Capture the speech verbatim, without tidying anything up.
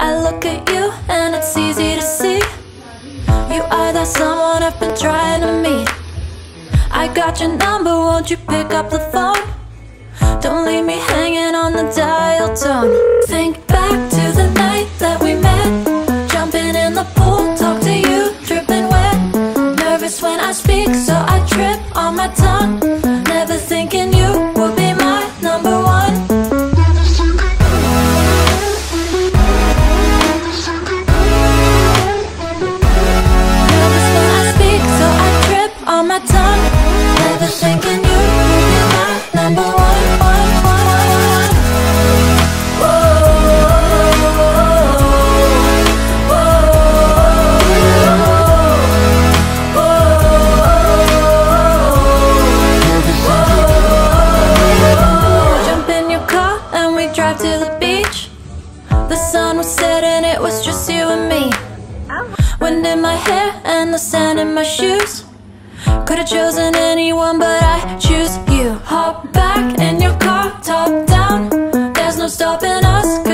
I look at you and it's easy to see you are that someone I've been trying to meet. I got your number, won't you pick up the phone? Don't leave me hanging on the dial tone. Think back to the night that we met, jumping in the pool, talk to you, dripping wet. Nervous when I speak, so I trip on my tongue. Never thinking you would be my number one. Nervous when I speak, so I trip on my tongue. Never thinking you would be my number one. Drive to the beach. The sun was setting, it was just you and me. Wind in my hair and the sand in my shoes. Could've chosen anyone, but I choose you. Hop back in your car, top down. There's no stopping us.